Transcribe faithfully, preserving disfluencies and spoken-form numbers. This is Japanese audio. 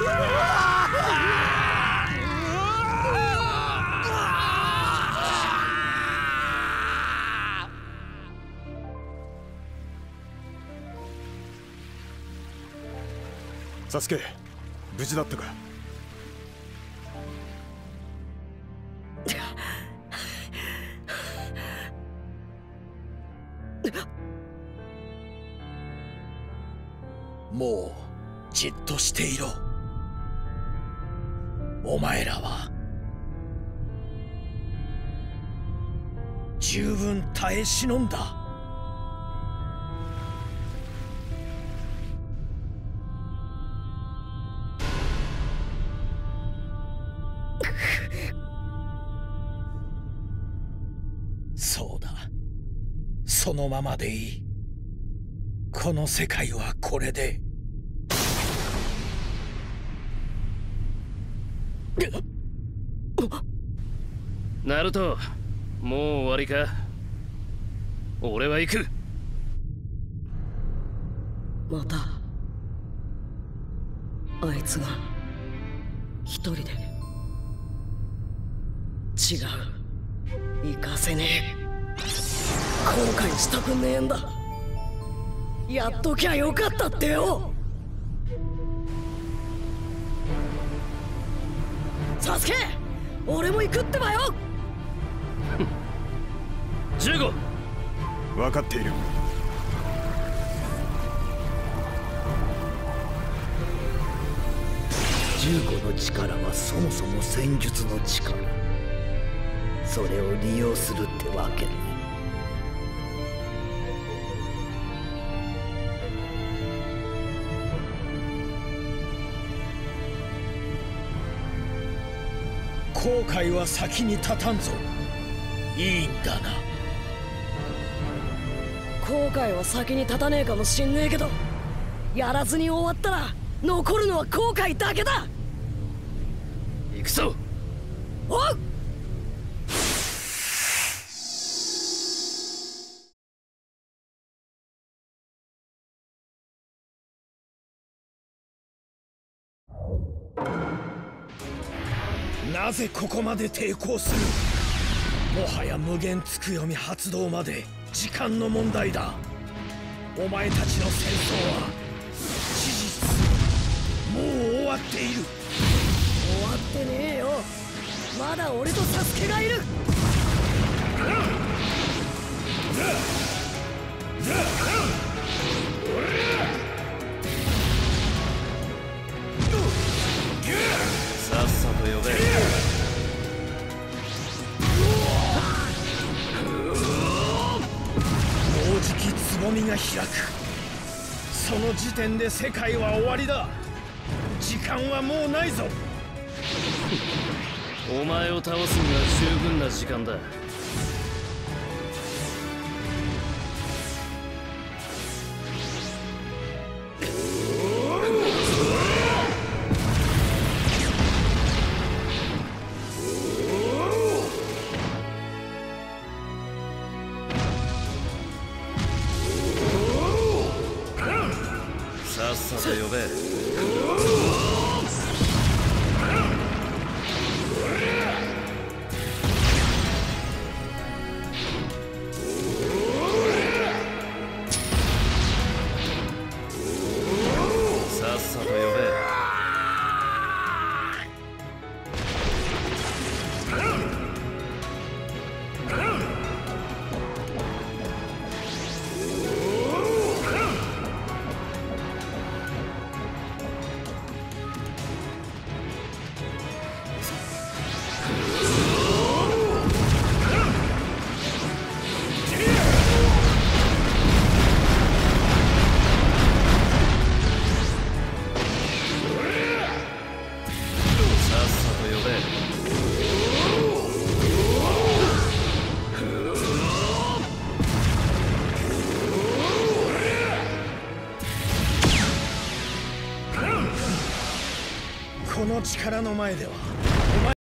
サスケ、無事だったか？ もうじっとしていろ。お前らは十分耐え忍んだ。そうだ、そのままでいい。この世界はこれで。 ナルト、もう終わりか？俺は行く。 またあいつが一人で。違う、行かせねえ。後悔したくねえんだ。やっときゃよかったってよ。サスケ、俺も行くってばよ。 ジューゴ、 分かっている。 ジューゴの力はそもそも戦術の力。それを利用するってわけね。 後悔は先に立たんぞ。いいんだな。 後悔は先に立たねえかもしんねえけど、やらずに終わったら残るのは後悔だけだ。 行くぞ。 おう。 なぜここまで抵抗する？もはや無限つくよみ発動まで時間の問題だ。お前たちの戦争は事実もう終わっている。 終わってねえよ。まだ俺とサスケがいる。 さっさと呼べ。 もうじきつぼみが開く。その時点で世界は終わりだ。時間はもうないぞ。 お前を倒すには十分な時間だ。さっさと呼べ。さっさと呼べ。 この力の前では